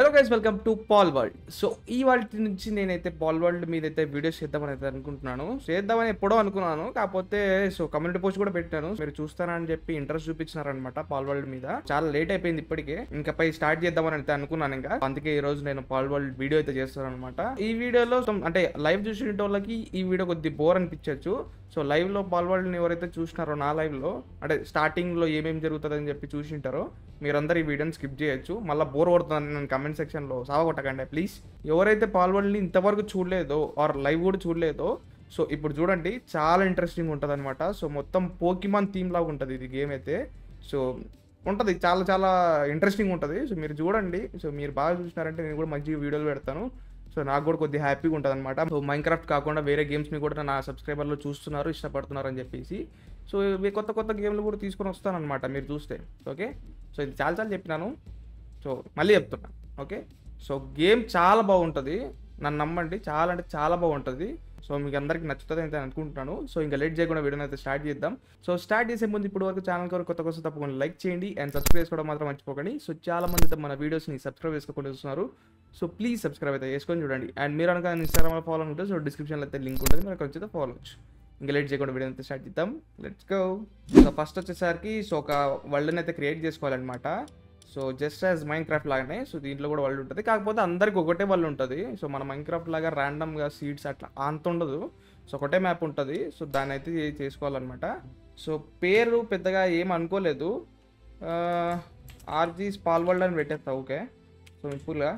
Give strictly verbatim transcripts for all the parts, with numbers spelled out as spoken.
Hello guys, welcome to Palworld. So ఈ వాటి నుంచి నేనైతే పాల్ వరల్డ్ మీద అయితే వీడియోస్ చేద్దామని అయితే అనుకుంటున్నాను. చేద్దామని ఎప్పుడో అనుకున్నాను, కాకపోతే సో కమ్యూనిటీ పోస్ట్ కూడా పెట్టాను. మీరు చూస్తారని చెప్పి ఇంట్రెస్ట్ చూపించినారనమాట పాల్ వరల్డ్ మీద. చాలా లేట్ అయిపోయింది ఇప్పటికే, ఇంకా పై స్టార్ట్ చేద్దామని అయితే అనుకున్నాను. ఇంకా అందుకే ఈ రోజు నేను పాల్ వరల్డ్ వీడియో అయితే చేస్తాను అనమాట. ఈ వీడియోలో అంటే లైవ్ చూసిన వాళ్ళకి ఈ వీడియో కొద్ది బోర్ అనిపించవచ్చు. సో లైవ్ లో పాల్ వరల్డ్ని ఎవరైతే చూసినారో నా లైవ్ లో అంటే స్టార్టింగ్ లో ఏమేమి జరుగుతుంది అని చెప్పి చూసింటారో మీరందరూ ఈ వీడియోని స్కిప్ చేయొచ్చు. మళ్ళీ బోర్ కొడుతుందని నేను కమెంట్ సెక్షన్లో సావగొట్టకండి ప్లీజ్. ఎవరైతే పాల్ వరల్డ్ని ఇంతవరకు చూడలేదో ఆర్ లైవ్ కూడా చూడలేదో సో ఇప్పుడు చూడండి, చాలా ఇంట్రెస్టింగ్ ఉంటుంది అనమాట. సో మొత్తం పోకిమాన్ థీమ్ లాగా ఉంటుంది ఇది గేమ్ అయితే. సో ఉంటుంది, చాలా చాలా ఇంట్రెస్టింగ్ ఉంటుంది. సో మీరు చూడండి. సో మీరు బాగా చూసినారంటే నేను కూడా మంచిగా వీడియోలు పెడతాను. సో నాకు కూడా కొద్దిగా హ్యాపీగా ఉంటుంది అనమాట. సో మైన్క్రాఫ్ట్ కాకుండా వేరే గేమ్స్ని కూడా నా సబ్స్క్రైబర్లు చూస్తున్నారు, ఇష్టపడుతున్నారు అని చెప్పేసి. సో ఇవి కొత్త కొత్త గేమ్లు కూడా తీసుకొని వస్తానమాట మీరు చూస్తే. ఓకే, సో ఇది చాలా చాలా చెప్పినాను, సో మళ్ళీ చెప్తున్నా. ఓకే, సో గేమ్ చాలా బాగుంటుంది, నన్ను నమ్మండి, చాలా అంటే చాలా బాగుంటుంది. సో మీకు అందరికి నచ్చుతుంది అయితే అనుకుంటున్నాను. సో ఇంకా లేట్ చేయకుండా వీడియోని అయితే స్టార్ట్ చేద్దాం. సో స్టార్ట్ చేసే ముందు ఇప్పుడు వరకు ఛానల్ వరకు కొత్త కోసం తప్పకుండా లైక్ చేయండి అండ్ సబ్స్క్రైబ్ చేసుకోవడం మాత్రం మర్చిపోకండి. సో చాలా మంది అయితే మన వీడియోస్ని సబ్స్క్రైబ్ చేసుకోకుండా చూస్తున్నారు. సో ప్లీజ్ సబ్స్క్రైబ్ అయితే చేసుకొని చూడండి. అండ్ మీరు అనుక ఇన్స్టాగ్రామ్లో ఫాలో ఉంటే సో డిస్క్రిప్షన్లో అయితే లింక్ ఉంటుంది, మీరు అక్కడ వచ్చి ఫాలో అవచ్చు. ఇంకా లేట్ చేయకుండా వీడియో అయితే స్టార్ట్ చేద్దాం. Let's go. సో ఫస్ట్ వచ్చేసరికి సో ఒక వరల్డ్ని అయితే క్రియేట్ చేసుకోవాలన్నమాట. సో జస్ట్ యాజ్ మైన్క్రాఫ్ట్ లాగానే సో దీంట్లో కూడా వరల్డ్ ఉంటుంది, కాకపోతే అందరికి ఒకటే వరల్డ్ ఉంటుంది. సో మన మైన్క్రాఫ్ట్ లాగా ర్యాండమ్గా సీడ్స్ అట్లా అంత ఉండదు. సో ఒకటే మ్యాప్ ఉంటుంది. సో దాన్ని అయితే చేసుకోవాలన్నమాట. సో పేరు పెద్దగా ఏం అనుకోలేదు, ఆర్జీస్ పాల్ వరల్డ్ అని పెట్టేస్తా. ఓకే, సో సింపుల్గా.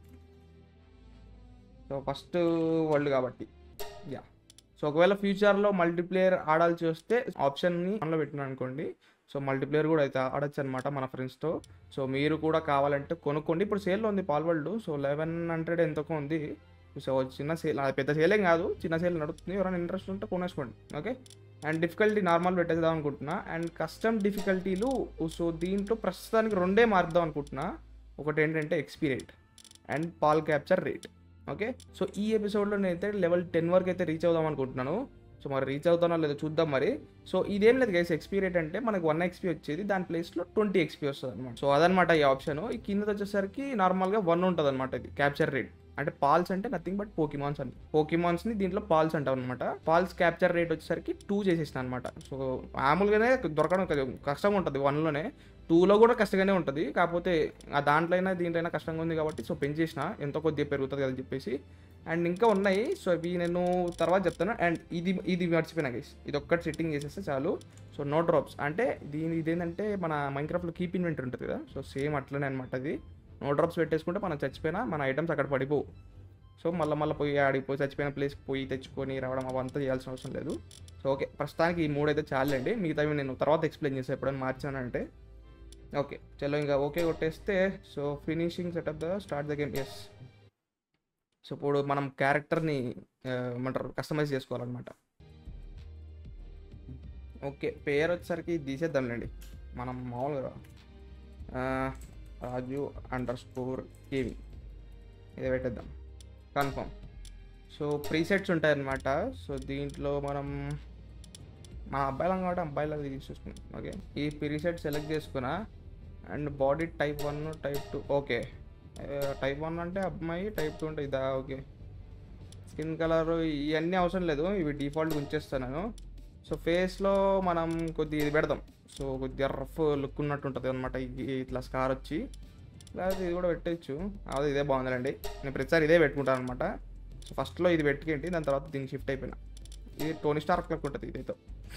సో ఫస్ట్ వరల్డ్ కాబట్టి యా. సో ఒకవేళ ఫ్యూచర్లో మల్టీప్లేయర్ ఆడాల్సి వస్తే ఆప్షన్ని ఆన్లో పెట్టినాను అనుకోండి. సో మల్టీప్లేయర్ కూడా అయితే ఆడచ్చు అనమాట మన ఫ్రెండ్స్తో. సో మీరు కూడా కావాలంటే కొనుక్కోండి. ఇప్పుడు సేల్లో ఉంది Palworld. So eleven hundred ఎంతకో ఉంది. సో చిన్న సేల్, పెద్ద సేలేం కాదు, చిన్న సేల్ నడుస్తుంది. ఎవరైనా ఇంట్రెస్ట్ ఉంటే కొనేసుకోండి. ఓకే, అండ్ డిఫికల్టీ నార్మల్ పెట్టేద్దాం అనుకుంటున్నా. అండ్ కస్టమ్ డిఫికల్టీలు సో దీంట్లో ప్రస్తుతానికి రెండే మార్పుదాం అనుకుంటున్నా. ఒకటి ఏంటంటే XP rate and pal capture rate. Okay, so ఈ ఎపిసోడ్లో నేనైతే లెవెల్ టెన్ వరకు అయితే రీచ్ అవుదాం అనుకుంటున్నాను. సో మరి రీచ్ అవుతానో లేదో చూద్దాం మరి. సో ఇదేం లేదు గైస్, ఎక్స్పీ రేట్ అంటే మనకు వన్ ఎక్స్పీ వచ్చేది, దాని ప్లేస్లో ట్వంటీ ఎక్స్పీ వస్తుంది అనమాట. సో అదనమాట ఈ ఆప్షన్. ఈ కింద వచ్చేసరికి నార్మల్గా వన్ ఉంటుంది అనమాట. ఇది క్యాప్చర్ రేట్ అంటే పాల్స్ అంటే నథింగ్ బట్ పోకిమాన్స్ అని. పోకిమాన్స్ని దీంట్లో పాల్స్ అంటాం అనమాట. పాల్స్ క్యాప్చర్ రేట్ వచ్చేసరికి టూ చేసేసిన అనమాట. సో మామూలుగానే దొరకడం కష్టంగా ఉంటుంది వన్లోనే, టూలో కూడా కష్టంగానే ఉంటుంది. కాకపోతే ఆ దాంట్లో అయినా దీంట్లో అయినా కష్టంగా ఉంది కాబట్టి సో పెంచేసిన, ఎంతో కొద్దిగా పెరుగుతుంది కదా చెప్పేసి. అండ్ ఇంకా ఉన్నాయి, సో ఇవి నేను తర్వాత చెప్తాను. అండ్ ఇది ఇది మర్చిపోయినా గైస్, ఇది ఒక్కటి సెట్టింగ్ చేసేస్తే చాలు. సో నో డ్రాప్స్ అంటే దీని ఇదేంటంటే మన మైన్క్రాఫ్ట్లో కీప్ ఇన్వెంటరీ ఉంటుంది కదా, సో సేమ్ అట్లనే అనమాట. అది నో డ్రాప్స్ పెట్టేసుకుంటే మనం చచ్చిపోయినా మన ఐటమ్స్ అక్కడ పడిపోవు. సో మళ్ళీ మళ్ళీ పోయి ఆడిపోయి చచ్చిపోయిన ప్లేస్కి పోయి తెచ్చుకొని రావడం అవంతా చేయాల్సిన అవసరం లేదు. సో ఓకే, ప్రస్తుతానికి ఈ మూడు అయితే చాలండి, మిగతావి నేను తర్వాత ఎక్స్ప్లెయిన్ చేస్తాను ఎప్పుడైనా మార్చానంటే. ఓకే చలో, ఇంకా ఓకే కొట్టేస్తే so finishing setup the start the game. Yes, so ఇప్పుడు మనం క్యారెక్టర్ని ఏమంటారు కస్టమైజ్ చేసుకోవాలన్నమాట. ఓకే, పేరు వచ్చేసరికి తీసేద్దాంలేండి, మనం మామూలుగా రాజు అండర్ స్కోర్ గేమింగ్ ఇదే పెట్టేద్దాం, కన్ఫర్మ్. సో ప్రీసెట్స్ ఉంటాయన్నమాట. సో దీంట్లో మనం మా అబ్బాయిలం కాబట్టి అబ్బాయిలా తీసేసుకున్నాం. ఓకే, ఈ ప్రీసెట్ సెలెక్ట్ చేసుకున్నా. And body type one type two. Okay, type one అంటే అమ్మాయి, టైప్ టూ అంటే ఇదా. ఓకే, స్కిన్ కలర్ ఇవన్నీ అవసరం లేదు, ఇవి డిఫాల్ట్ ఉంచేస్తాను నేను. సో ఫేస్లో మనం కొద్దిగా ఇది పెడదాం. సో కొద్దిగా రఫ్ లుక్ ఉన్నట్టు ఉంటుంది అనమాట. ఇట్లా స్కార్ వచ్చి లేదా ఇది కూడా పెట్టచ్చు, అదే ఇదే బాగుందండి. నేను ప్రతిసారి ఇదే పెట్టుకుంటాను అనమాట. సో ఫస్ట్లో ఇది పెట్టుకేంటి, దాని తర్వాత దీనికి షిఫ్ట్ అయిపోయినా. ఇది టోనీ స్టార్క్ లెక్క ఉంటుంది ఇదైతే.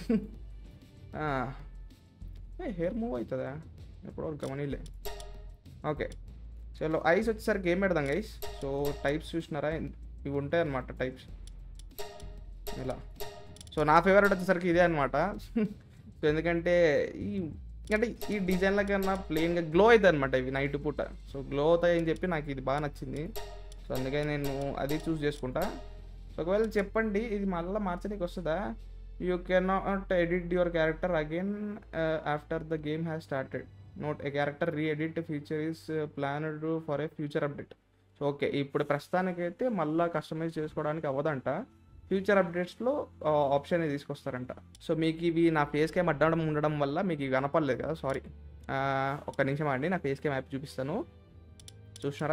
హెయిర్ మూవ్ అవుతుందా ఎప్పుడో గమనిలే. ఓకే చలో, ఐస్ వచ్చేసరికి ఏం పెడదాం గైస్. సో టైప్స్ చూసినారా, ఇవి ఉంటాయి అన్నమాట టైప్స్ ఇలా. సో నా ఫేవరెట్ వచ్చేసరికి ఇదే అనమాట. సో ఎందుకంటే ఈ అంటే ఈ డిజైన్ల కన్నా ప్లెయిన్గా గ్లో అవుతుంది అనమాట ఇవి నైట్ పూట. సో గ్లో అవుతాయని చెప్పి నాకు ఇది బాగా నచ్చింది. సో అందుకని నేను అది చూస్ చేసుకుంటా. సో ఒకవేళ చెప్పండి ఇది మళ్ళీ మార్చడానికి వస్తుందా. You can not edit your character again after the game has started. Note a character reedit feature is planned for a future update. So okay, ఇప్పుడు ప్రస్తుతానికైతే మళ్ళీ కస్టమైజ్ చేసుకోవడానికి అవ్వదంట. ఫ్యూచర్ అప్డేట్స్లో ఆప్షన్ తీసుకొస్తారంట. సో మీకు ఇవి నా ఫేస్ క్యామ్ అడ్డం ఉండడం వల్ల మీకు ఇవి కనపడలేదు కదా, సారీ. ఒక నిమిషం అండి, నా ఫేస్ క్యామ్ యాప్ చూపిస్తాను. చూసినారా?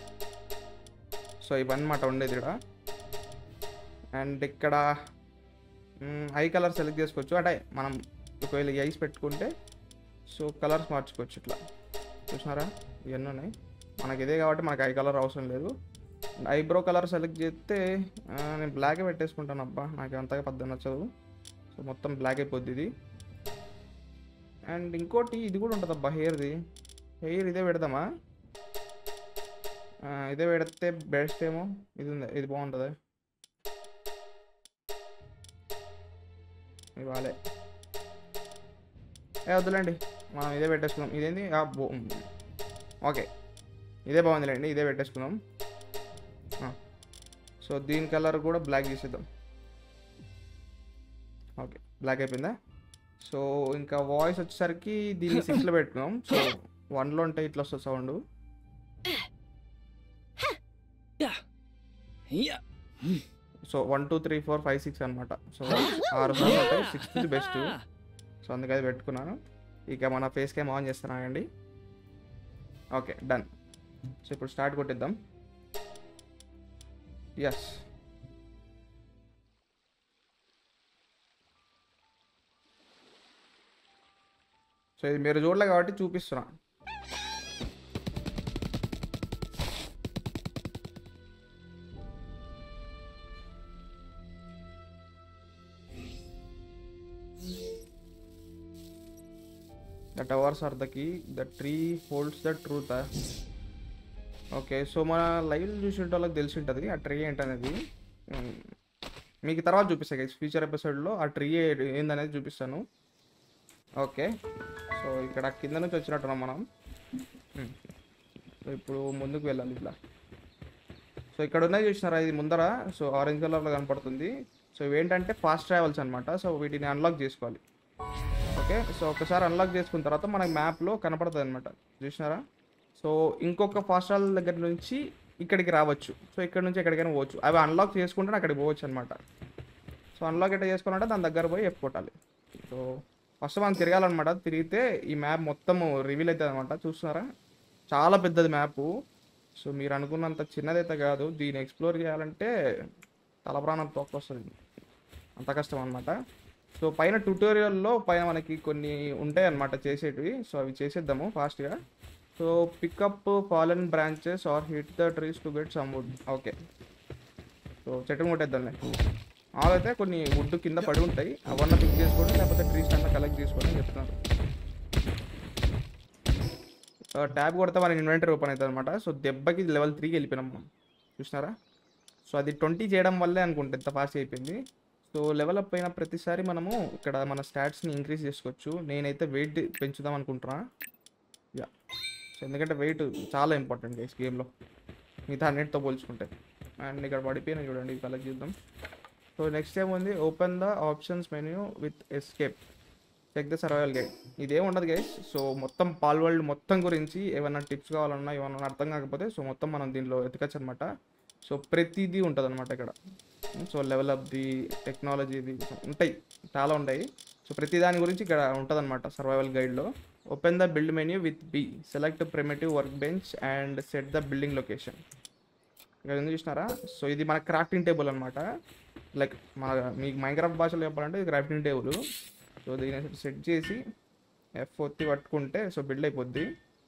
సో ఇవన్నమాట ఉండేది ఇక్కడ. అండ్ ఇక్కడ ఐ కలర్ సెలెక్ట్ చేసుకోవచ్చు. అంటే మనం ఒకవేళ ఈ ఐస్ పెట్టుకుంటే సో కలర్స్ మార్చుకోవచ్చు ఇట్లా. చూసినారా? ఇవన్నీ ఉన్నాయి. మనకి ఇదే కాబట్టి మనకి ఐ కలర్ అవసరం లేదు. ఐబ్రో కలర్ సెలెక్ట్ చేస్తే నేను బ్లాకే పెట్టేసుకుంటాను. అబ్బా నాకు అంతగా పెద్ద నచ్చదు. సో మొత్తం బ్లాక్ అయిపోద్ది ఇది. అండ్ ఇంకోటి ఇది కూడా ఉంటుంది అబ్బా, హెయిర్ది. హెయిర్ ఇదే పెడదామా? ఇదే పెడితే బెస్ట్ ఏమో. ఇది ఉంది, ఇది బాగుంటుంది. ఇవాళే ఏ వద్దులేండి, మనం ఇదే పెట్టేసుకుందాం. ఇదేంటి? ఓకే, ఇదే బాగుందిలేండి, ఇదే పెట్టేసుకుందాం. సో దీని కలర్ కూడా బ్లాక్ చేసేద్దాం. ఓకే, బ్లాక్ అయిపోయిందా? సో ఇంకా వాయిస్ వచ్చేసరికి దీన్ని సిక్స్లో పెట్టుకున్నాం. సో వన్లో ఉంటే ఇట్లా వస్తుంది sound. So one two three four five six అనమాట. సో ఆరు సార్లు ఉంటాయి, సిక్స్త్ బెస్ట్. సో అందుకే అది పెట్టుకున్నాను. ఇక మన ఫేస్ క్యామ్ ఆన్ చేస్తున్నానండి. Okay, done. సో ఇప్పుడు స్టార్ట్ కొట్టిద్దాం. ఎస్, సో ఇది మీరు చూడలే కాబట్టి చూపిస్తున్నా. The towers are the key. The tree holds the truth. Okay, so మన లైవ్ చూసిన వాళ్ళకి తెలిసి ఉంటుంది ఆ ట్రీ ఏంటనేది. మీకు తర్వాత చూపిస్తాను గైస్, ఫ్యూచర్ ఎపిసోడ్లో ఆ ట్రీ ఏందనేది చూపిస్తాను. ఓకే, సో ఇక్కడ కింద నుంచి వచ్చినట్టున్నాం మనం. సో ఇప్పుడు ముందుకు వెళ్ళాలి ఇట్లా. సో ఇక్కడ ఉన్నాయి చూసినారా, ఇది ముందర. సో ఆరెంజ్ కలర్లో కనపడుతుంది. సో ఇవేంటంటే ఫాస్ట్ ట్రావెల్స్ అనమాట. సో వీటిని అన్లాక్ చేసుకోవాలి. ఓకే, సో ఒకసారి అన్లాక్ చేసుకున్న తర్వాత మనకి మ్యాప్లో కనపడుతుంది అనమాట. చూసినారా? సో ఇంకొక ఫాస్ట్ ట్రావెల్ దగ్గర నుంచి ఇక్కడికి రావచ్చు. సో ఇక్కడ నుంచి ఎక్కడికైనా పోవచ్చు. అవి అన్లాక్ చేసుకుంటే అక్కడికి పోవచ్చు అనమాట. సో అన్లాక్ ఎట్లా చేసుకోవాలంటే దాని దగ్గర పోయి ఎఫ్ కొట్టాలి. సో ఫస్ట్ మనం తిరగాలన్నమాట. తిరిగితే ఈ మ్యాప్ మొత్తం రివీల్ అవుతుంది అనమాట. చూస్తున్నారా? చాలా పెద్దది మ్యాప్. సో మీరు అనుకున్నంత చిన్నదైతే కాదు. దీన్ని ఎక్స్ప్లోర్ చేయాలంటే తల ప్రాణం తోకొస్తుంది, అంత కష్టం అనమాట. సో పైన ట్యూటోరియల్లో పైన మనకి కొన్ని ఉంటాయి అన్నమాట చేసేటివి. సో అవి చేసేద్దాము ఫాస్ట్గా. So pickup fallen branches or hit the trees to get some wood. Okay, so చెట్టును కొట్టేద్దాంలే. ఆల్ అయితే కొన్ని వుడ్ కింద పడి ఉంటాయి, అవన్నీ పిక్ చేసుకోండి, లేకపోతే ట్రీస్ అన్నా కలెక్ట్ చేసుకోండి అని చెప్తున్నారు. ట్యాబ్ కొడితే మన ఇన్వెంటరీ ఓపెన్ అవుతుంది అనమాట. సో దెబ్బకి లెవెల్ త్రీకి వెళ్ళిపోయినాం మనం. చూసినారా? సో అది ట్వంటీ చేయడం వల్లే అనుకుంటే ఎంత ఫాస్ట్ అయిపోయింది. సో లెవెల్ అప్ అయిన ప్రతిసారి మనము ఇక్కడ మన స్టాట్స్ని ఇంక్రీజ్ చేసుకోవచ్చు. నేనైతే వెయిట్ పెంచుదాం అనుకుంటున్నా. యా, సో ఎందుకంటే వెయిట్ చాలా ఇంపార్టెంట్ గైస్ గేమ్లో, మిగతా అన్నిటితో పోల్చుకుంటే. అండ్ ఇక్కడ పడిపోయినా చూడండి, కలెక్ట్ చేద్దాం. సో నెక్స్ట్ ఏముంది? Open the options menu with escape, check the survival guide. ఇదేం ఉండదు గైస్. సో మొత్తం పాల్ వరల్డ్ మొత్తం గురించి ఏమైనా టిప్స్ కావాలన్నా, ఏమన్నా అర్థం కాకపోతే సో మొత్తం మనం దీనిలో ఎతకచ్చు అనమాట. సో ప్రతిదీ ఉంటుంది అనమాట ఇక్కడ. సో లెవెల్ అప్ ది టెక్నాలజీది ఉంటాయి, చాలా ఉంటాయి. సో ప్రతి దాని గురించి ఇక్కడ ఉంటుంది అనమాట సర్వైవల్ గైడ్లో. Open the build menu with B, select primitive work bench and set the building location. ఇక్కడ ఎందుకు చూసినారా? సో ఇది మన క్రాఫ్టింగ్ టేబుల్ అనమాట. లైక్ మన మీకు మైన్క్రాఫ్ట్ భాషలో చెప్పాలంటే ఇది క్రాఫ్టింగ్ టేబుల్. సో దీన్ని సెట్ చేసి ఎఫ్ ఒత్తి పట్టుకుంటే సో బిల్డ్ అయిపోద్ది.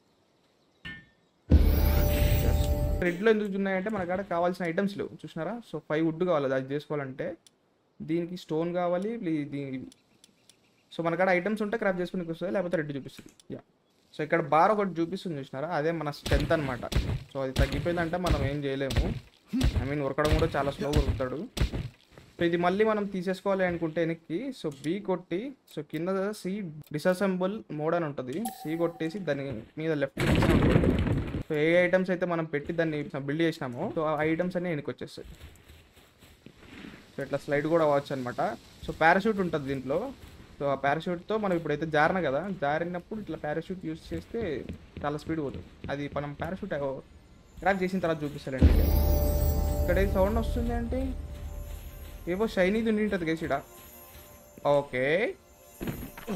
రెడ్లో ఎందుకు ఉన్నాయంటే మన కాడ కావాల్సిన ఐటమ్స్ లేవు. చూసినారా? సో ఫైవ్ వుడ్ కావాలి అది చేసుకోవాలంటే. దీనికి స్టోన్ కావాలి. దీనికి సో మన కాడ ఐటమ్స్ ఉంటే క్రాఫ్ట్ చేసుకుని వస్తుంది, లేకపోతే రెడ్ చూపిస్తుంది. యా, సో ఇక్కడ బార్ ఒకటి చూపిస్తుంది చూసినారా? అదే మన స్ట్రెంత్ అనమాట. సో అది తగ్గిపోయిందంటే మనం ఏం చేయలేము. ఐ మీన్ ఉరకడం కూడా చాలా స్లోగా ఉరుకుతాడు. సో ఇది మళ్ళీ మనం తీసేసుకోవాలి అనుకుంటే వెనక్కి సో బీ కొట్టి సో కింద సి డిసెంబుల్ మోడ్ అని ఉంటుంది. సి కొట్టేసి దాని మీద లెఫ్ట్ అనుకోండి. సో ఏ ఐటమ్స్ అయితే మనం పెట్టి దాన్ని బిల్డ్ చేసినామో సో ఆ ఐటమ్స్ అన్నీ వెనక్కి వచ్చేస్తాయి. సో ఇట్లా స్లైడ్ కూడా అవ్వచ్చు అనమాట. సో పారాషూట్ ఉంటుంది దీంట్లో. సో ఆ పారాషూట్తో మనం ఇప్పుడైతే జారిన కదా, జారినప్పుడు ఇట్లా పారాషూట్ యూస్ చేస్తే చాలా స్పీడ్ పోతుంది. అది మనం పారాషూట్ క్రాఫ్ట్ చేసిన తర్వాత చూపిస్తారండి. ఇక్కడ ఏ సౌండ్ వస్తుంది అంటే ఏవో షైనీది ఉండి ఉంటుంది గైస్ ఇక్కడ. ఓకే,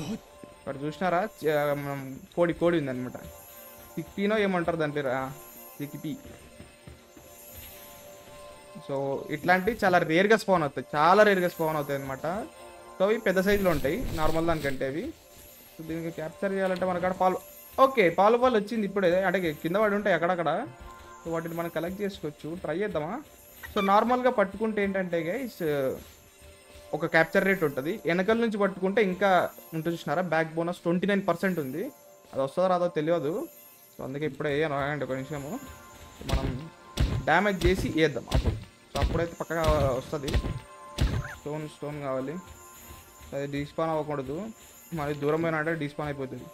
ఇక్కడ చూసినారా? మనం కోడి కోడి ఉందనమాట. సిక్స్టీనో ఏమంటారు దాని పేరు. జికిపి. సో ఇట్లాంటివి చాలా రేర్గా స్పాన్ అవుతాయి, చాలా రేర్గా స్పాన్ అవుతాయి అనమాట. సో అవి పెద్ద సైజులో ఉంటాయి నార్మల్ దానికంటే అవి. సో దీనికి క్యాప్చర్ చేయాలంటే మనకాడ పాలు, ఓకే పాలు పాలు వచ్చింది ఇప్పుడే, అంటే కింద పడి ఉంటాయి అక్కడక్కడ. సో వాటిని మనం కలెక్ట్ చేసుకోవచ్చు, ట్రై చేద్దామా. సో నార్మల్గా పట్టుకుంటే ఏంటంటే గైస్ ఒక క్యాప్చర్ రేట్ ఉంటుంది, వెనకల నుంచి పట్టుకుంటే ఇంకా ఉంటుంది చూసినారా, back bonus twenty nine percent ఉంది. అది వస్తుందో రాదో తెలియదు. సో అందుకే ఇప్పుడే వేయను, రాయండి ఒక నిమిషము. మనం డ్యామేజ్ చేసి వేద్దాం అప్పుడు. సో అప్పుడైతే పక్కగా వస్తుంది. స్టోన్ స్టోన్ కావాలి, అది డిస్పాన్ అవ్వకూడదు, మరి దూరం పోయినా అంటే డిస్పాన్ అయిపోతుంది.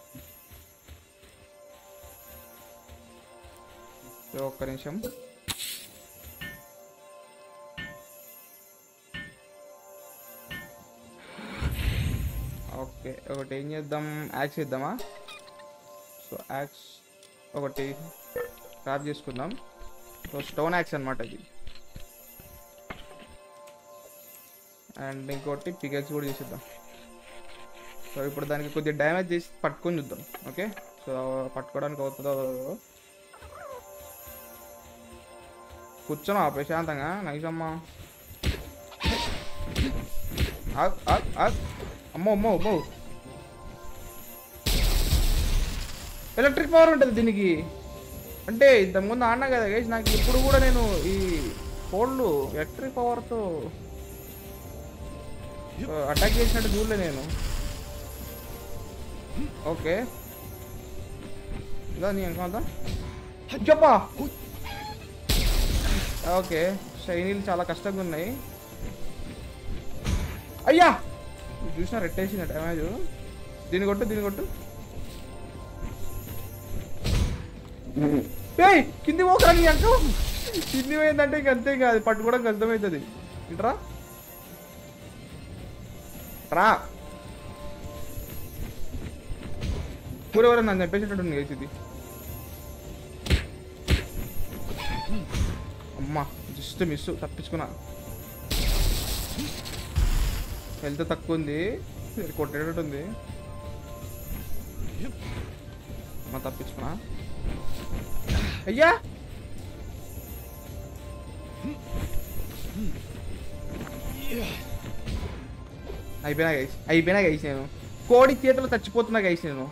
సో ఒక్క నిమిషం. ఓకే ఒకటి ఏం చేద్దాం, యాక్స్ ఇద్దామా. సో యాక్స్ ఒకటి క్రాఫ్ట్ చేసుకుందాం. సో స్టోన్ యాక్స్ అనమాట ఇది. అండ్ ఇంకోటి పికెక్స్ కూడా చేసేద్దాం. సో ఇప్పుడు దానికి కొద్దిగా డ్యామేజ్ చేసి పట్టుకొని చూద్దాం. ఓకే సో పట్టుకోవడానికి అవుతుందో కూర్చోనా ప్రశాంతంగా, నైసమ్మా. అమ్మో అమ్మో అమ్మో, ఎలక్ట్రిక్ పవర్ ఉంటుంది దీనికి. అంటే ఇంతకుముందు ఆడినా కదా గైస్, నాకు ఇప్పుడు కూడా నేను ఈ కోళ్ళు ఎలక్ట్రిక్ పవర్తో అటాక్ చేసినట్టు చూడలే నేను. ఓకే ఇదా నీ అనుకుందా చెప్పా. ఓకే షైనీలు చాలా కష్టంగా ఉన్నాయి. అయ్యా చూసినా రెట్టేసిన డ్యామేజ్. దీని కొట్టు దీని కొట్టు. ఏయ్ కింది పోకరా నీ అంక. కింది పోయిందంటే ఇంక అంతే, ఇంకా అది పట్టుకోవడం కష్టమవుతుంది. ఇంటరా రా కూర ఎవరైనా నన్ను చంపేసేటట్టు వేసింది. అమ్మా జస్ట్ మిస్, తప్పించుకున్నా. హెల్త్ తక్కువ ఉంది, కొట్టేటట్టు ఉంది. అమ్మా తప్పించుకున్నా. అయ్యా అయిపోయినా గైస్, అయిపోయినా గైస్. నేను కోడి చేతిలో చచ్చిపోతున్నా గైస్. నేను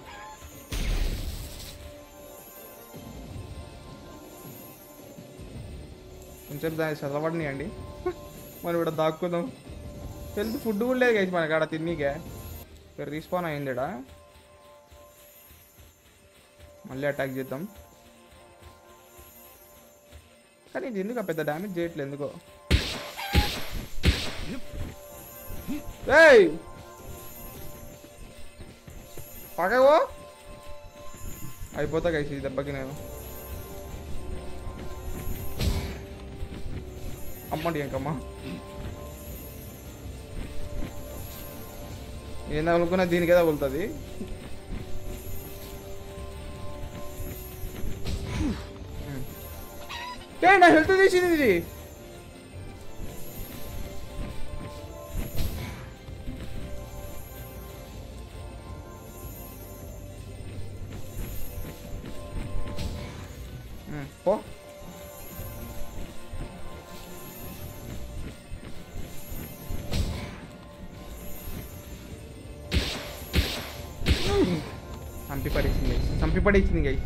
కొంచెం దాన్ని చదవడినాయండి, మనం ఇక్కడ దాక్కుందాం. హెల్త్ ఫుడ్ కూడా లేదు గైస్ మనకి ఆడ తిన్నీకే. రీస్పాన్ అయిందిడా, మళ్ళీ అటాక్ చేద్దాం. కానీ ఇది ఎందుకు పెద్ద డ్యామేజ్ చేయట్లేదు ఎందుకో. ఏయ్ పగవో అయిపోతా గైస్ ఈ దెబ్బకి నేను. అమ్మండి ఇంకమ్మా ఏం తగులుకున్నా దీనికి ఏదో తగులుతుంది. ఏ నా హెల్త్ తీసింది ఇది. పో చంపి పడేసింది చంపి పడేసింది గై.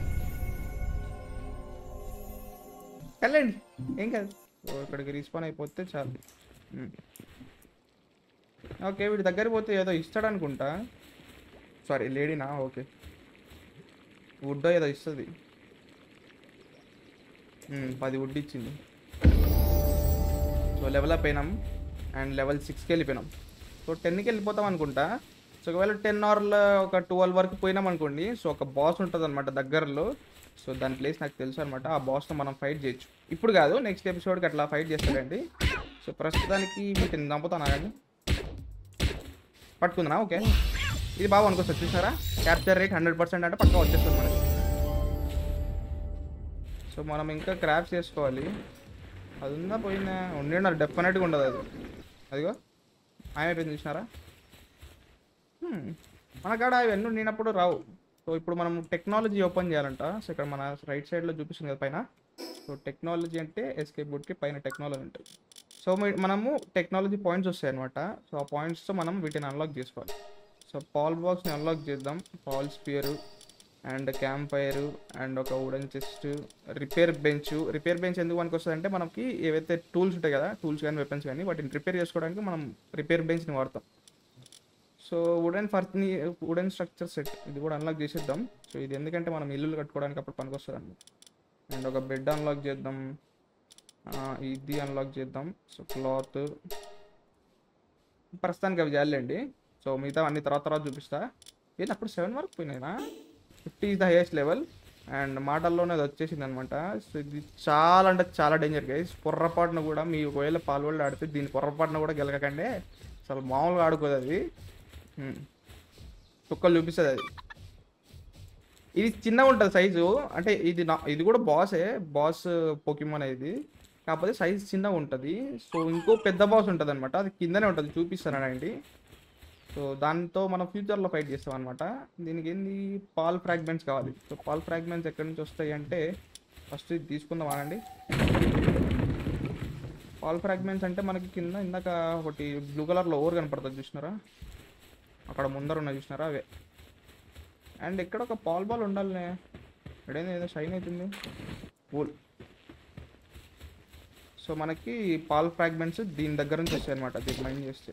వెళ్ళండి ఏం కాదు, ఇక్కడికి రీస్పాన్ అయిపోతే చాలు. ఓకే వీడి దగ్గర పోతే ఏదో ఇస్తాడు అనుకుంటా. సారీ లేడీనా, ఓకే వుడ్ ఏదో ఇస్తుంది. పది వుడ్ ఇచ్చింది. సో లెవెల్ అప్ అయినాం అండ్ లెవెల్ సిక్స్కి వెళ్ళిపోయినాం. సో టెన్కి వెళ్ళిపోతాం అనుకుంటా. సో ఒకవేళ టెన్ అవర్లో ఒక ట్వెల్వ్ వరకు పోయినాం అనుకోండి. సో ఒక బాస్ ఉంటుంది అనమాట దగ్గరలో. సో దాని ప్లేస్ నాకు తెలుసు అనమాట. ఆ బాస్తో మనం ఫైట్ చేయొచ్చు. ఇప్పుడు కాదు, నెక్స్ట్ ఎపిసోడ్కి అట్లా ఫైట్ చేస్తాడండి. సో ప్రస్తుతానికి వీటిని చంపుతానా కానీ పట్టుకుందా. ఓకే ఇది బాగా అనుకోవచ్చు. చూసారా క్యాప్చర్ రేట్ హండ్రెడ్ పర్సెంట్ అంటే పక్కా వచ్చేస్తుంది మనకి. సో మనం ఇంకా క్రాఫ్ట్ చేసుకోవాలి. అది ఉందా పోయిందా, ఉండి ఉండాలి డెఫినెట్గా ఉండదు అది. అదిగో ఆయమైపోయింది చూసినారా. మన కాడ అవన్నీ ఉండినప్పుడు రావు. సో ఇప్పుడు మనం టెక్నాలజీ ఓపెన్ చేయాలంట. సో ఇక్కడ మన రైట్ సైడ్లో చూపిస్తుంది కదా పైన. సో టెక్నాలజీ అంటే ఎస్కేప్ బోర్డ్కి పైన టెక్నాలజీ ఉంటుంది. సో మనము టెక్నాలజీ పాయింట్స్ వస్తాయి అనమాట. సో ఆ పాయింట్స్తో మనం వీటిని అన్లాక్ చేసుకోవాలి. సో పాల్ బాక్స్ని అన్లాక్ చేద్దాం. Pal spear and campfire and ఒక wooden chest, repair bench. Repair bench ఎందుకు మనకు వస్తుంది అంటే మనకి ఏవైతే టూల్స్ ఉంటాయి కదా, టూల్స్ కానీ వెపన్స్ కానీ వాటిని రిపేర్ చేసుకోవడానికి మనం రిపేర్ బెంచ్ని వాడతాం. సో వుడెన్ ఫర్ని వుడెన్ స్ట్రక్చర్ సెట్ ఇది కూడా అన్లాక్ చేసేద్దాం. సో ఇది ఎందుకంటే మనం ఇల్లులు కట్టుకోవడానికి అప్పుడు పనికి వస్తుంది అండి. అండ్ ఒక బెడ్ అన్లాక్ చేద్దాం, ఇది అన్లాక్ చేద్దాం. సో క్లాత్ ప్రస్తుతానికి అవి చేయాలండి. సో మిగతా అన్ని తర్వాత తర్వాత చూపిస్తా. ఏంటి అప్పుడు సెవెన్ వరకు పోయినాయినా? Fifty is the highest level and మాటల్లోనే అది వచ్చేసింది అనమాట. సో ఇది చాలా అంటే చాలా డేంజర్ గైస్. పొర్రపాటున కూడా మీ ఒకవేళ పాల్వళ్ళు ఆడితే దీని పొర్రపాటున కూడా గెలకకండి. అసలు మామూలుగా ఆడుకోదు అది, కుక్కలు చూపిస్తుంది అది. ఇది చిన్నగా ఉంటుంది సైజు, అంటే ఇది నా ఇది కూడా బాసే, బాస్ పోకిమాన్ ఇది, కాకపోతే సైజ్ చిన్నగా ఉంటుంది. సో ఇంకో పెద్ద బాస్ ఉంటుంది అనమాట, అది కిందనే ఉంటుంది, చూపిస్తానండి. సో దాంతో మనం ఫ్యూచర్లో ఫైట్ చేస్తాం అనమాట. దీనికి ఏంది పాల్ ఫ్రాగ్మెంట్స్ కావాలి. సో పాల్ ఫ్రాగ్మెంట్స్ ఎక్కడి నుంచి వస్తాయి అంటే ఫస్ట్ ఇది తీసుకుందాం అనండి. పాల్ ఫ్రాగ్మెంట్స్ అంటే మనకి కింద ఇందాక ఒకటి బ్లూ కలర్లో ఓవర్ కనపడుతుంది చూసినారా, అక్కడ ముందర ఉన్నాయి చూసినారా అవే. అండ్ ఇక్కడ ఒక పాల్ బాల్ ఉండాలనే, ఎడైనా ఏదో షైన్ అవుతుంది కూల్. సో మనకి పాల్ ఫ్రాగ్మెంట్స్ దీని దగ్గర నుంచి వస్తాయి అనమాట, దీన్ని మైండ్ చేస్తే.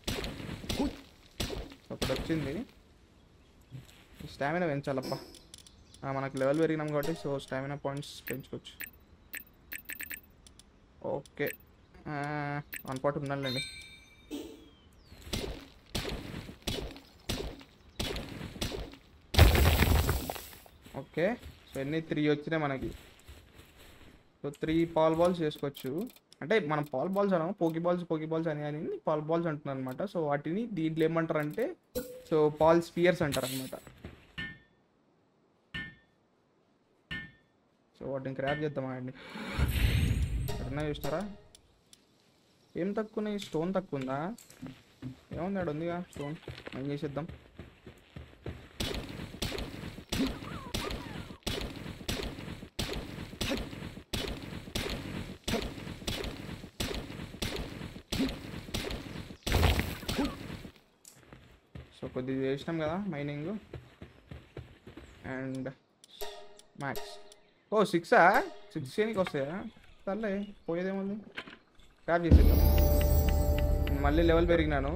ఒకటి వచ్చింది. స్టామినా పెంచాలప్ప, మనకు లెవెల్ పెరిగినాం కాబట్టి. సో స్టామినా పాయింట్స్ పెంచుకోవచ్చు. ఓకే వన్ పాట్ ఉండాలండి. ఓకే సో ఎన్ని త్రీ వచ్చినాయి మనకి. సో త్రీ పాల్ బాల్స్ చేసుకోవచ్చు. అంటే మనం పాల్ బాల్స్ అన్నాము, పోకీ బాల్స్ పోకీ బాల్స్ అని అని పాల్ బాల్స్ అంటున్నాను అనమాట. సో వాటిని దీంట్లో ఏమంటారంటే సో పాల్ స్పియర్స్ అంటారు అనమాట. సో వాటిని క్రాప్ చేద్దామా అండి. ఎక్కడన్నా చూసినారా ఏం తక్కువ ఉన్నాయి? స్టోన్ తక్కువ ఉందా? ఏముంది ఆడ ఉందిగా స్టోన్, ఏం చేసేద్దాం. సో కొద్దిగా చేసినాం కదా మైనింగ్. అండ్ మ్యాక్స్ ఓ సిక్సా సిక్స్ చేయనికి వస్తాయా? సర్లే పోయేదేముంది, క్రాప్ చేసేద్దాం. మళ్ళీ లెవెల్ పెరిగినాను.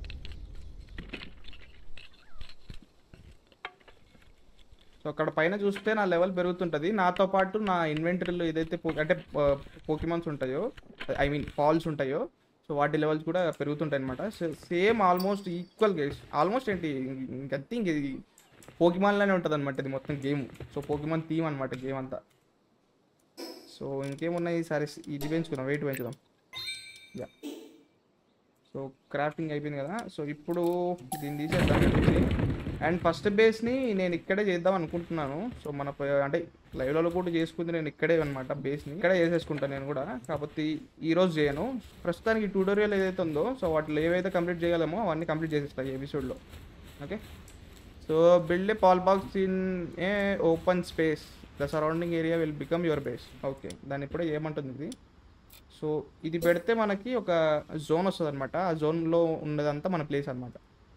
సో అక్కడ పైన చూస్తే నా లెవెల్ పెరుగుతుంటుంది, నాతో పాటు నా ఇన్వెంటరీలో ఏదైతే అంటే పోకిమాన్స్ ఉంటాయో, ఐ మీన్ పాల్స్ ఉంటాయో, సో వాటి లెవెల్స్ కూడా పెరుగుతుంటాయి అనమాట. Same almost equal games, almost ఏంటి ఇంకంతే, ఇంక ఇది పోకిమాన్లోనే ఉంటుంది అనమాట ఇది మొత్తం గేమ్. సో పోకిమాన్ థీమ్ అనమాట గేమ్ అంతా. సో ఇంకేమున్నాయి, సరే ఇది పెంచుకుందాం, వెయిట్ పెంచుదాం. యా సో క్రాఫ్టింగ్ అయిపోయింది కదా. సో ఇప్పుడు దీన్ని తీసేద్దాం. అండ్ ఫస్ట్ బేస్ని నేను ఇక్కడే చేద్దాం అనుకుంటున్నాను. సో మన అంటే లైవ్లో కూడా చేసుకుంది నేను ఇక్కడే అనమాట, బేస్ని ఇక్కడే చేసేసుకుంటాను నేను కూడా. కాకపోతే ఈరోజు చేయను, ప్రస్తుతానికి ట్యూటోరియల్ ఏదైతే ఉందో సో వాటిలో ఏవైతే కంప్లీట్ చేయగలమో అవన్నీ కంప్లీట్ చేసేస్తాయి ఈ ఎపిసోడ్లో. Okay so build a pal box in a open space, the surrounding area will become your base. Okay దాన్ని ఇప్పుడే ఏమంటుంది ఇది. సో ఇది పెడితే మనకి ఒక జోన్ వస్తుంది అనమాట, ఆ జోన్లో ఉన్నదంతా మన ప్లేస్ అనమాట.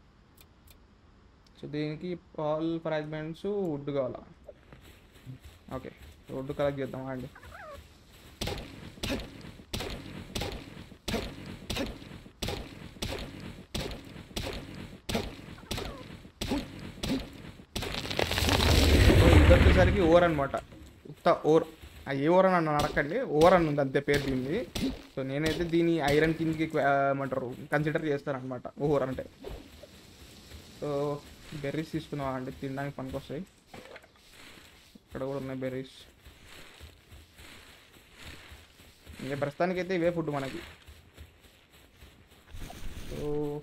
సో దీనికి పాల్ ఫ్రాగ్మెంట్స్ వుడ్ కావాలా? ఓకే వుడ్ కలెక్ట్ చేద్దాం అండి. ఇది వచ్చేసరికి ఓర్ అనమాట, ఉత్త ఓర్. ఏ ఓర్ అని నన్ను అడగండి, ఓర్ అని ఉంది అంతే పేరు దీన్ని. సో నేనైతే దీని ఐరన్ కింగ్కి ఏమంటారు కన్సిడర్ చేస్తాను అనమాట ఓర్ అంటే. సో బెర్రీస్ తీసుకున్నావా అండి, తినడానికి పనికి వస్తాయి. ఇక్కడ కూడా ఉన్నాయి బెర్రీస్. ఇంకా ప్రస్తుతానికైతే ఇవే ఫుడ్ మనకి. సో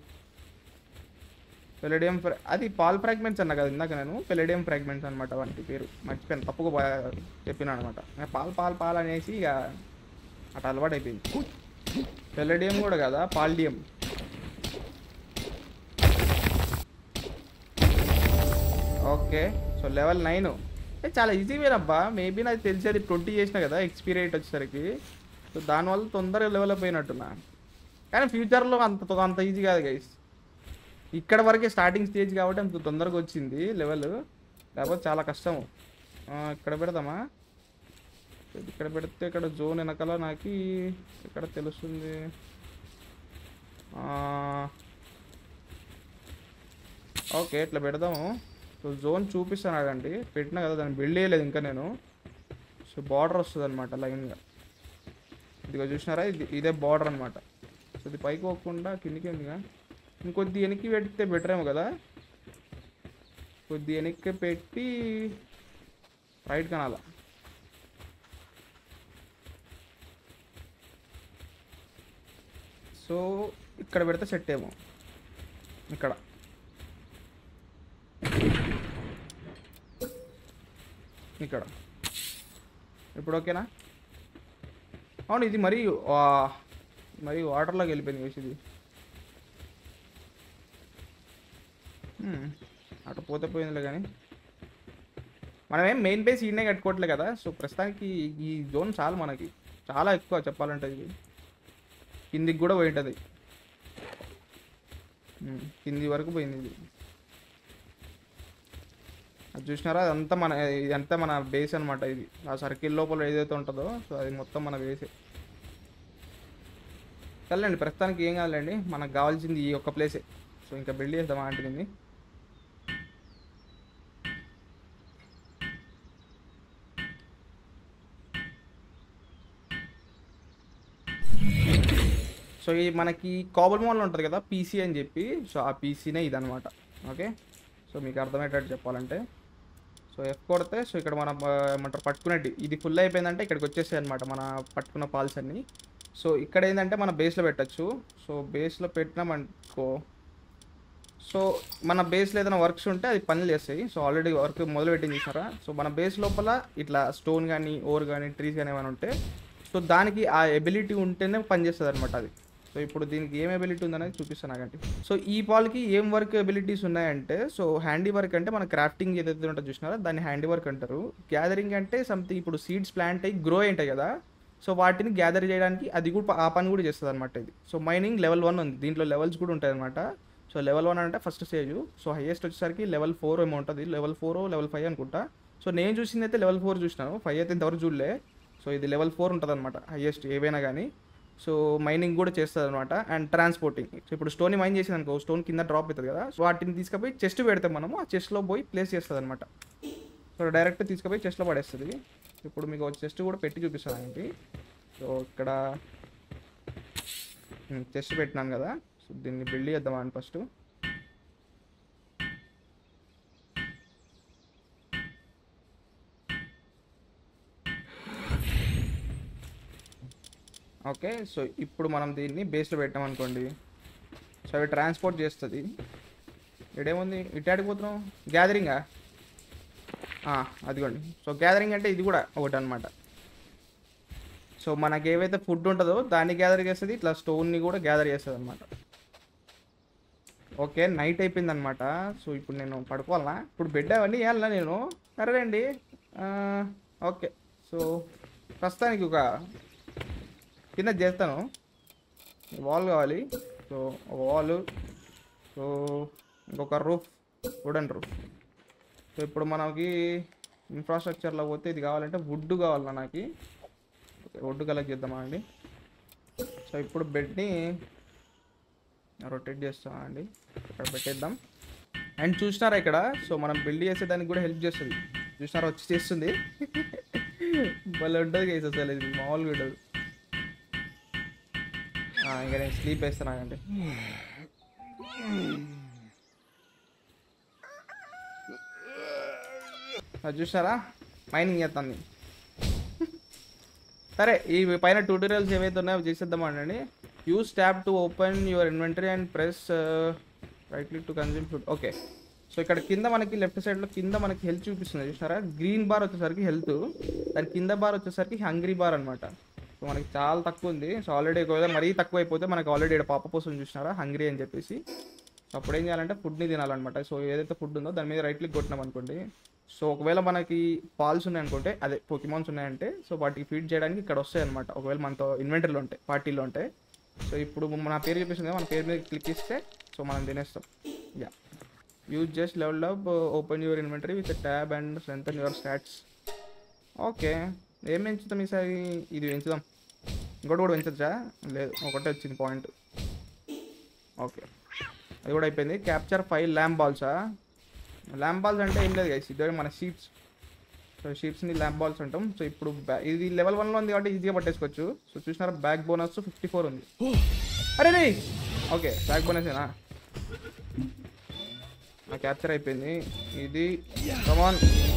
పెలడియం ఫ్రా అది పాల్ ఫ్రాగ్మెంట్స్ అన్నా కదా ఇందాక నేను, పెలడియం ఫ్రాగ్మెంట్స్ అనమాట వాటి పేరు, మర్చిపోయాను, తప్పుగా చెప్పినా అనమాట. పాల్ పాల్ పాల్ అనేసి ఇక అటు అలవాటు అయిపోయింది. పెలడియం కూడా కదా, palladium. Okay so level nine చాలా ఈజీ వేనబ్బా. మేబీ నాకు తెలిసేది ట్వంటీ చేసిన కదా ఎక్స్పీరియట్ వచ్చేసరికి. సో దానివల్ల తొందరగా డెవలప్ అయినట్టున్నా. కానీ ఫ్యూచర్లో అంత అంత ఈజీ కాదు గైస్. ఇక్కడ వరకే స్టార్టింగ్ స్టేజ్ కాబట్టి అంత తొందరగా వచ్చింది లెవెల్, లేకపోతే చాలా కష్టము. ఇక్కడ పెడదామా? ఇక్కడ పెడితే ఇక్కడ జోన్ వెనకాల నాకు ఇక్కడ తెలుస్తుంది. ఓకే ఇట్లా పెడదాము. సో జోన్ చూపిస్తాను ఆగండి. పెట్టినా కదా, దాన్ని బిల్డ్ చేయలేదు ఇంకా నేను. సో బార్డర్ వస్తుంది అనమాట లైన్గా. ఇదిగో చూసినారా, ఇది ఇదే బార్డర్ అనమాట. సో ఇది పైకి పోకుండా కిందికి ఎందుగా ఇంకొద్ది వెనక్కి పెడితే బెటర్ ఏమో కదా. కొద్ది వెనక్కి పెట్టి రైట్ కనాల. సో ఇక్కడ పెడితే సెట్ ఏమో. ఇక్కడ ఇక్కడ ఇప్పుడు ఓకేనా? అవును, ఇది మరి మరి వాటర్లోకి వెళ్ళిపోయింది వేసి. ఇది అటు పోతే పోయిందిలే. కానీ మనమేం మెయిన్ బేస్ ఈయనే కట్టుకోవట్లే కదా. సో ప్రస్తుతానికి ఈ జోన్ చాలు మనకి, చాలా ఎక్కువ చెప్పాలంటే. ఇది కిందికి కూడా పోయింటుంది, కింది వరకు పోయింది ఇది. అది చూసినారా, అదంతా మన ఇదంతా మన బేస్ అనమాట. ఇది ఆ సర్కిల్ లోపల ఏదైతే ఉంటుందో సో అది మొత్తం మన బేసే. సర్లేండి, ప్రస్తుతానికి ఏం కావాలండి, మనకు కావాల్సింది ఈ ఒక్క ప్లేసే. సో ఇంకా బిల్డ్ చేద్దామా అంటుంది. సో ఈ మనకి కాబల్ మోడల్ ఉంటుంది కదా పీసీ అని చెప్పి, సో ఆ పీసీనే ఇదనమాట. ఓకే, సో మీకు అర్థమయ్యేటట్టు చెప్పాలంటే, సో ఎఫ్ కొడితే సో ఇక్కడ మనం ఏమంటారు పట్టుకునేది ఇది ఫుల్ అయిపోయిందంటే ఇక్కడికి వచ్చేసాయి అనమాట మన పట్టుకున్న పాల్స్ అన్నీ. సో ఇక్కడ ఏంటంటే మన బేస్లో పెట్టచ్చు. సో బేస్లో పెట్టినామనుకో, సో మన బేస్లో ఏదైనా వర్క్స్ ఉంటే అది పనులు చేస్తాయి. సో ఆల్రెడీ వర్క్ మొదలు పెట్టింది చూసారా. సో మన బేస్ లోపల ఇట్లా స్టోన్ కానీ ఓర్ కానీ ట్రీస్ కానీ ఏమైనా ఉంటే సో దానికి ఆ ఎబిలిటీ ఉంటేనే పనిచేస్తుంది అనమాట అది. సో ఇప్పుడు దీనికి ఏం ఎబిలిటీ ఉందనేది చూపిస్తాను నాకంటే. సో ఈ పాల్కి ఏం వర్క్ ఎబిలిటీస్ ఉన్నాయంటే, సో హ్యాండీ వర్క్ అంటే మన క్రాఫ్టింగ్ ఏదైతే ఉంటుందో చూసినారో దాన్ని హ్యాండీ వర్క్ అంటారు. గ్యాదరింగ్ అంటే సంథింగ్ ఇప్పుడు సీడ్స్ ప్లాంట్ అయ్యి గ్రో అయింటాయి కదా, సో వాటిని గ్యాదర్ చేయడానికి అది కూడా ఆ పని కూడా చేస్తుంది అనమాట ఇది. సో మైనింగ్ లెవెల్ వన్ ఉంది, దీంట్లో లెవెల్స్ కూడా ఉంటాయి అనమాట. సో లెవెల్ వన్ అంటే ఫస్ట్ స్టేజ్. సో హైయెస్ట్ వచ్చేసరికి లెవెల్ ఫోర్ ఏమో ఉంటుంది, లెవెల్ ఫోర్ లెవెల్ ఫైవ్ అనుకుంటా. సో నేను చూసింది అయితే లెవెల్ ఫోర్ చూసినాను, ఫైవ్ అయితే ఇంతవరకు చూడలే. సో ఇది లెవెల్ ఫోర్ ఉంటుంది అనమాట హైయెస్ట్ ఏవైనా కానీ. సో మైనింగ్ కూడా చేస్తుంది అనమాట, అండ్ ట్రాన్స్పోర్టింగ్. సో ఇప్పుడు స్టోన్ మైన్ చేసింది అనుకో, స్టోన్ కింద డ్రాప్ అవుతుంది కదా, సో వాటిని తీసుకుపోయి చెస్ట్ పెడితే మనము ఆ చెస్ట్లో పోయి ప్లేస్ చేస్తుంది అనమాట. సో డైరెక్ట్ తీసుకుపోయి చెస్ట్లో పడేస్తుంది. ఇప్పుడు మీకు చెస్ట్ కూడా పెట్టి చూపిస్తాను ఏంటి. సో ఇక్కడ చెస్ట్ పెట్టినాను కదా, సో దీన్ని బిల్డ్ చేద్దామని ఫస్ట్. ఓకే, సో ఇప్పుడు మనం దీన్ని బేస్లో పెట్టామనుకోండి, సో అవి ట్రాన్స్పోర్ట్ చేస్తుంది. ఇక్కడేముంది, ఇటు ఆడిపోతున్నాం గ్యాదరింగా, అదిగోండి. సో గ్యాదరింగ్ అంటే ఇది కూడా ఒకటి అనమాట. సో మనకి ఏవైతే ఫుడ్ ఉంటుందో దాన్ని గ్యాదర్ చేస్తుంది, ఇట్లా స్టోన్ని కూడా గ్యాదర్ చేస్తుంది అనమాట. ఓకే, నైట్ అయిపోయింది అనమాట. సో ఇప్పుడు నేను పడుకోవాలనా, ఇప్పుడు బెడ్ అవన్నీ వేయాలనా నేను? సరేనండి. ఓకే, సో ప్రస్తుతానికి ఒక కింద చేస్తాను. వాల్ కావాలి, సో వాల్, సో ఇంకొక రూఫ్, వుడెన్ రూఫ్. సో ఇప్పుడు మనకి ఇన్ఫ్రాస్ట్రక్చర్లో పోతే ఇది కావాలంటే వుడ్ కావాలి నాకు. వుడ్ కలెక్ట్ చేద్దామా అండి. సో ఇప్పుడు బెడ్ని రొటేట్ చేస్తామండి, ఇక్కడ పెట్టేద్దాం. అండ్ చూసినారా ఇక్కడ, సో మనం బిల్డ్ చేసేదానికి కూడా హెల్ప్ చేస్తుంది. చూసినారా వచ్చి చేస్తుంది, భలే ఉంటుంది కేసు అసలు, ఇది మామూలుగా ఉంటుంది. ఇంకా నేను స్లీప్ వేస్తాను అండి. అది చూసారా మైనింగ్ చేస్తాను. సరే, ఈ పైన ట్యూటోరియల్స్ ఏవైతే ఉన్నాయో చేసేద్దామండి. Use tab to open your inventory and press right click to consume food. Okay, so ఇక్కడ కింద మనకి లెఫ్ట్ సైడ్లో కింద మనకి హెల్త్ చూపిస్తుంది చూసారా. గ్రీన్ బార్ వచ్చేసరికి హెల్త్, దాని కింద బార్ వచ్చేసరికి హంగ్రీ బార్ అనమాట. సో మనకి చాలా తక్కువ ఉంది. సో ఆల్రెడీ ఒకవేళ మరీ తక్కువ అయిపోతే మనకి ఆల్రెడీ ఇక్కడ పాప కోసం చూసినారా హంగ్రీ అని చెప్పేసి. సో అప్పుడు ఏం చేయాలంటే ఫుడ్ని తినాలన్నమాట. సో ఏదైతే ఫుడ్ ఉందో దాని మీద రైట్ క్లిక్ కొట్టినాం అనుకోండి, సో ఒకవేళ మనకి పాల్స్ ఉన్నాయనుకుంటే అదే పోకిమాన్స్ ఉన్నాయంటే సో వాటికి ఫీడ్ చేయడానికి ఇక్కడ వస్తాయి అనమాట. ఒకవేళ మనతో ఇన్వెంటరీలో ఉంటాయి, పార్టీలో ఉంటాయి. సో ఇప్పుడు మన పేరు చూపిస్తుంది కదా, మన పేరు మీద క్లిక్ ఇస్తే సో మనం తినేస్తాం. Yeah use just level up open your inventory with tab and strengthen your stats. Okay ఏం పెంచుతాం ఈసారి? ఇది పెంచుదాం. ఇంకోటి కూడా పెంచచ్చా? లేదు, ఒకటే వచ్చింది పాయింట్. ఓకే అది కూడా అయిపోయింది. క్యాప్చర్ ఫైవ్ ల్యాంప్ బాల్సా? ల్యాంప్ బాల్స్ అంటే ఏం లేదు గైస్, ఇద్దరు మన షీప్స్. సో షీప్స్ని ల్యాంప్ బాల్స్ అంటాం. సో ఇప్పుడు ఇది లెవెల్ వన్లో ఉంది కాబట్టి ఈజీగా పట్టేసుకోవచ్చు. సో చూసినారా బ్యాక్ బోనస్ ఫిఫ్టీ ఫోర్ ఉంది. అరే రే ఓకే బ్యాక్ బోనసేనా? క్యాప్చర్ అయిపోయింది. ఇది కమాన్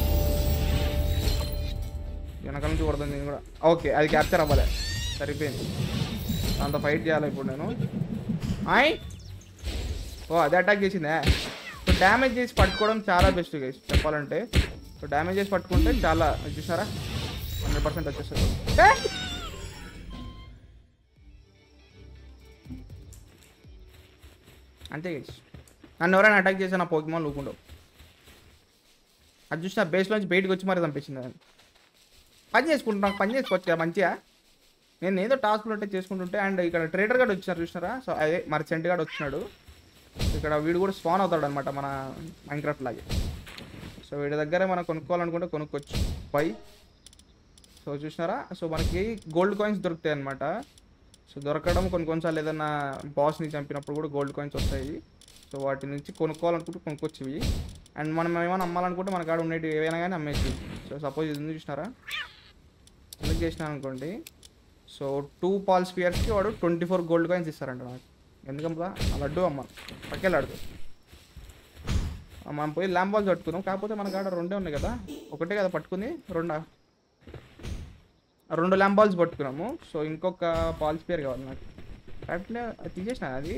వెనకాల నుంచి కొడుతుంది నేను కూడా. ఓకే అది క్యాప్చర్ అవ్వలే, సరిపోయింది. అంత ఫైట్ చేయాలి ఇప్పుడు నేను. ఆయ్ ఓ అది అటాక్ చేసిందే. సో డ్యామేజ్ చేసి పట్టుకోవడం చాలా బెస్ట్ గైస్ చెప్పాలంటే. సో డ్యామేజ్ చేసి పట్టుకుంటే చాలా చూసారా హండ్రెడ్ పర్సెంట్ వచ్చేస్తుంది. అంతే గైస్, నన్ను ఎవరైనా అటాక్ చేసి నా పోకిమాన్ లూకుండవు. అది చూసి నా బేస్లోంచి బయటకు వచ్చి మరి చంపేసింది. అది పని చేసుకుంటున్నా, పని చేసుకోవచ్చు మంచిగా. నేను ఏదో టాస్క్లు ఉంటే చేసుకుంటుంటే అండ్ ఇక్కడ ట్రేడర్ గార్డ్ వచ్చినారు చూసినారా? సో అదే మర్చెంట్ గార్డ్ వచ్చినాడు. ఇక్కడ వీడు కూడా స్పాన్ అవుతాడు అనమాట మన మైన్క్రాఫ్ట్ లాగే. సో వీడి దగ్గర మనం కొనుక్కోవాలనుకుంటే కొనుక్కోవచ్చు పై. సో చూసినారా? సో మనకి గోల్డ్ కాయిన్స్ దొరుకుతాయి అనమాట. సో దొరకడం కొన్ని కొన్నిసార్లు ఏదైనా బాస్ని చంపినప్పుడు కూడా గోల్డ్ కాయిన్స్ వస్తాయి. సో వాటి నుంచి కొనుక్కోవాలనుకుంటే కొనుక్కొచ్చు ఇవి. అండ్ మనం ఏమైనా అమ్మాలనుకుంటే మన కాడ ఉండేవి ఏవైనా కానీ అమ్మేసి. సో సపోజ్ ఇది ఉంది చూసినారా? సెలెక్ట్ చేసినాను అనుకోండి. సో టూ పాల్ స్పియర్స్కి వాడు ట్వంటీ ఫోర్ గోల్డ్ కాయిన్స్ ఇస్తారంట నాకు. ఎందుకంటే ఆ లడ్డు అమ్మ పక్కెళ్ళాడు. మనం పోయి ల్యాంప్ బాల్స్ పట్టుకుందాం. కాకపోతే మన కాడ రెండే ఉన్నాయి కదా, ఒకటే కదా పట్టుకుంది, రెండా రెండు ల్యాంప్ బాల్స్ పట్టుకున్నాము. సో ఇంకొక పాల్ స్పియర్ కావాలి నాకు. కరెక్ట్లే తీసేసిన అది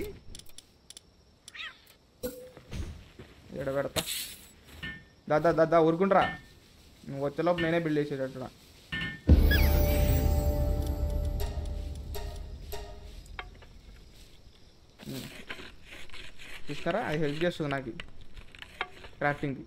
ఎడ పెడతా. దాదా దాదా ఊరుకుంటారా, నువ్వు వచ్చేలోపు నేనే బిల్డ్ చేసేటట్టున్నా. చూస్తారా అది హెల్ప్ చేస్తుంది నాకు క్రాఫ్టింగ్కి.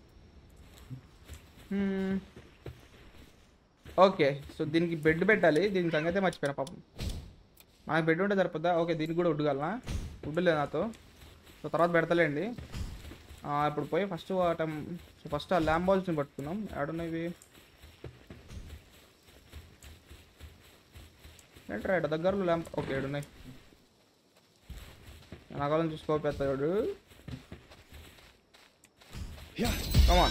ఓకే సో దీనికి బెడ్ పెట్టాలి. దీని సంగతే మర్చిపోయినా పాపం. మనకు బెడ్ ఉంటే సరిపోద్దా? ఓకే దీనికి కూడా ఉడ్డుగలనా? ఉడ్డు లేదు నాతో. సో తర్వాత పెడతలేండి. ఇప్పుడు పోయి ఫస్ట్ వాటం సో ఫస్ట్ ఆ ల్యాంప్ బాల్స్ని పట్టుకున్నాం. ఆడున్నాయి ఇవి ఏంట్రా ఎడ దగ్గరలో ల్యాంప్. ఓకే ఏడున్నాయి. నాకాలం చూసుకో పెద్దవాడు. కమాన్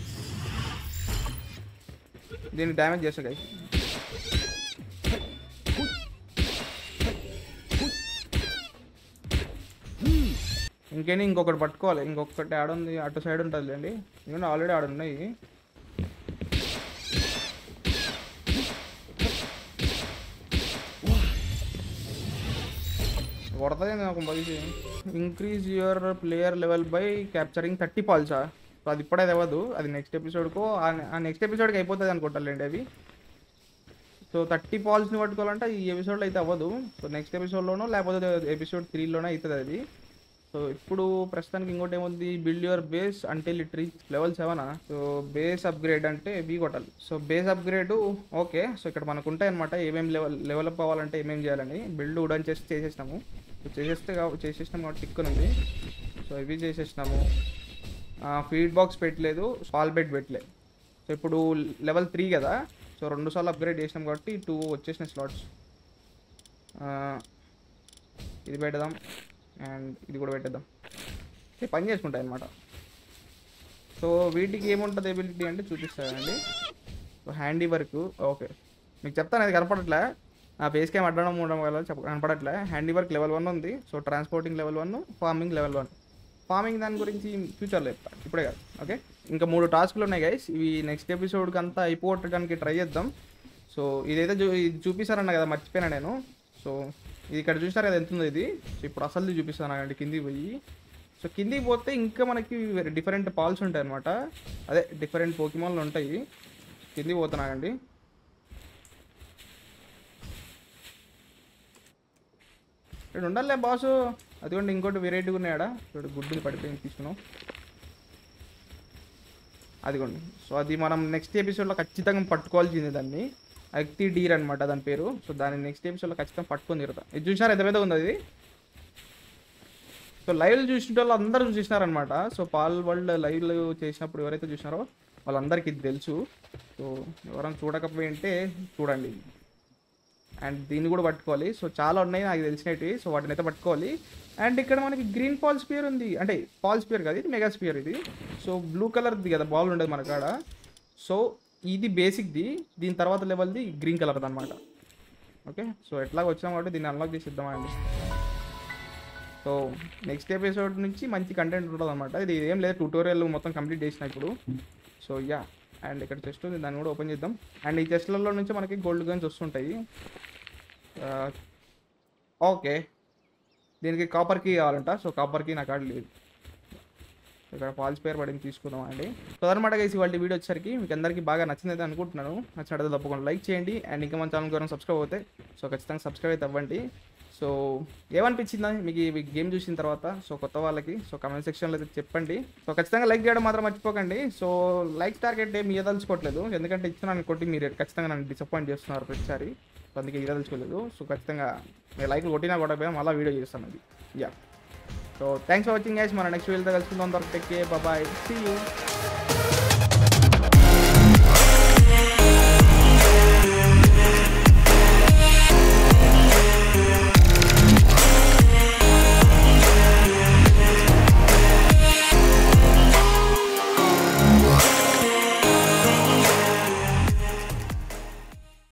దీన్ని డ్యామేజ్ చేస్తా గైస్. ఇంకేంటి ఇంకొకటి పట్టుకోవాలి. ఇంకొకటి ఆడుంది అటు సైడ్ ఉంటుంది అండి. ఎందుకంటే ఆల్రెడీ ఆడున్నాయి. కొడతాయి నాకు బయసి. Increase your player level by capturing thirty పాల్సా? సో అది ఇప్పుడైతే అవ్వదు, అది నెక్స్ట్ ఎపిసోడ్కో ఆ నెక్స్ట్ ఎపిసోడ్కి అయిపోతుంది అనుకుంటారులేండి అవి. సో థర్టీ పాల్స్ని పట్టుకోవాలంటే ఈ ఎపిసోడ్లో అయితే అవ్వదు. సో నెక్స్ట్ ఎపిసోడ్లోనో లేకపోతే ఎపిసోడ్ త్రీలోనో అవుతుంది అది. సో ఇప్పుడు ప్రస్తుతానికి ఇంకోటి ఏముంది, బిల్డ్ యువర్ బేస్ అంటే లిటరీ లెవెల్ సెవెనా? సో బేస్ అప్గ్రేడ్ అంటే బీ కొట్టాలి. So base upgrade okay. So ఇక్కడ మనకు ఉంటాయి అనమాట ఏమేమి లెవెల్ లెవెలప్ అవ్వాలంటే ఏమేమి చేయాలని. బిల్డ్ ఉడన్ చేసి చేసేసినాము. సో చేసేస్తే చేసేసినాము కాబట్టి టిక్ ఉంది. సో ఇవి చేసేసినాము. ఫీడ్ బాక్స్ పెట్టలేదు, పాల్ బెడ్ పెట్టలేదు. సో ఇప్పుడు లెవెల్ త్రీ కదా. సో రెండు సార్లు అప్గ్రేడ్ చేసినాం కాబట్టి టూ వచ్చేసిన స్లాట్స్. ఇది పెడదాం అండ్ ఇది కూడా పెట్టేద్దాం. పని చేసుకుంటాయి అన్నమాట. సో వీటికి ఏముంటుంది ఎబిలిటీ అంటే చూపిస్తానండి. సో హ్యాండీ వర్క్ ఓకే మీకు చెప్తాను, అది కనపడట్లే నా ఫేస్ క్యామ్ అడ్డం ఉండడం వల్ల చెప్ప కనపడట్లే. హ్యాండీ వర్క్ లెవెల్ వన్ ఉంది. So transporting level one, farming level one. Farming దాని గురించి ఫ్యూచర్లో చెప్తా, ఇప్పుడే కాదు. ఓకే ఇంకా మూడు టాస్క్లు ఉన్నాయి గైస్. ఇవి నెక్స్ట్ ఎపిసోడ్కి అంతా అయిపోవటానికి ట్రై చేద్దాం. సో ఇదైతే చూ ఇది చూపిస్తారన్న కదా, మర్చిపోయినా నేను. సో ఇది ఇక్కడ చూసినారు కదా ఎంత ఉందో ఇది. సో ఇప్పుడు అసలు చూపిస్తాను అండి కిందికి పోయి. సో కిందికి పోతే ఇంకా మనకి డిఫరెంట్ పాల్స్ ఉంటాయి అనమాట. అదే డిఫరెంట్ పోకిమాన్లు ఉంటాయి. కిందికి పోతున్నాయండి. ఇక్కడ ఉండాలే బాసు. అదిగోండి ఇంకోటి వెరైటీగా ఉన్నాయాడా. ఇప్పుడు గుడ్డుని పడిపోయింది తీసుకున్నాం. అదిగోండి. సో అది మనం నెక్స్ట్ ఎపిసోడ్లో ఖచ్చితంగా పట్టుకోవాల్సింది దాన్ని. అక్తి డీర్ అనమాట దాని పేరు. సో దాన్ని నెక్స్ట్ ఎపిసోడ్లో ఖచ్చితంగా పట్టుకొని తిరుగుతాం. ఇది చూసినారు ఎంత పెద్దగా ఉంది అది. సో లైవ్లు చూసిన వాళ్ళు అందరూ చూసినారనమాట. సో పాల్ వరల్డ్ లైవ్లు చేసినప్పుడు ఎవరైతే చూసినారో వాళ్ళందరికీ ఇది తెలుసు. సో ఎవరైనా చూడకపోయింటే చూడండి. అండ్ దీన్ని కూడా పట్టుకోవాలి. సో చాలా ఉన్నాయి నాకు తెలిసినవి. సో వాటిని అయితే పట్టుకోవాలి. అండ్ ఇక్కడ మనకి గ్రీన్ పాల్ స్పియర్ ఉంది, అంటే పాల్ స్పియర్ కాదు ఇది మెగా స్పియర్ ఇది. సో బ్లూ కలర్ది కదా బాల్ ఉండేది మన కాడ. సో ఇది బేసిక్ది, దీని తర్వాత లెవెల్ది గ్రీన్ కలర్ది అనమాట. ఓకే, సో ఎట్లాగ వచ్చినాం కాబట్టి దీన్ని అన్లాక్ చేసి ఇద్దామండి. సో నెక్స్ట్ ఎపిసోడ్ నుంచి మంచి కంటెంట్ ఉంటుంది అనమాట. ఇది ఏం లేదు, ట్యూటోరియల్ మొత్తం కంప్లీట్ చేసిన ఇప్పుడు. సో యా, అండ్ ఇక్కడ చెస్ట్ ఉంది, దాన్ని కూడా ఓపెన్ చేద్దాం. అండ్ ఈ చెస్ట్లలో నుంచి మనకి గోల్డ్ గన్స్ వస్తుంటాయి. ఓకే, దీనికి కాపర్ కీ కావాలంట. సో కాపర్ కీ నాకు లేదు. ఇక్కడ పాల్స్ పేరు పడింది, తీసుకుందాం అండి. సో అనమాట గైస్, ఇవాళ వీడియో వచ్చేసరికి మీకు అందరికీ బాగా నచ్చింది అనుకుంటున్నాను. నచ్చినట్టు తప్పకుండా లైక్ చేయండి. అండ్ ఇంకా మన ఛానల్ కోసం సబ్స్క్రైబ్ అవుతాయి. సో ఖచ్చితంగా సబ్స్క్రైబ్ అయితే అవ్వండి. సో ఏమనిపించిందా మీకు ఈ గేమ్ చూసిన తర్వాత? సో కొత్త వాళ్ళకి సో కామెంట్ సెక్షన్లో అయితే చెప్పండి. సో ఖచ్చితంగా లైక్ చేయడం మాత్రం మర్చిపోకండి. సో లైక్ టార్గెట్ ఏమి ఇవ్వదలుచుకోవట్లేదు, ఎందుకంటే ఇచ్చినాను కొట్టి మీరు ఖచ్చితంగా నన్ను డిసప్పాయింట్ చేస్తున్నారు ప్రతిసారి. సో అందుకే ఇవ్వదలుచుకోలేదు. సో ఖచ్చితంగా మీరు లైక్ కొట్టినా కొట్టకపోయినా మళ్ళీ వీడియో చేస్తాను అది. Yeah, so thanks for watching guys. మన నెక్స్ట్ వీడియోతో కలుసుకుందాం. Take care, bye, see you.